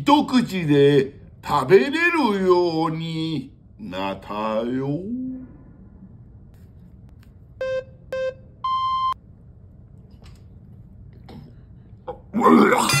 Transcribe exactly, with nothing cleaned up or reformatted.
一口で食べれるようになったよ。うわ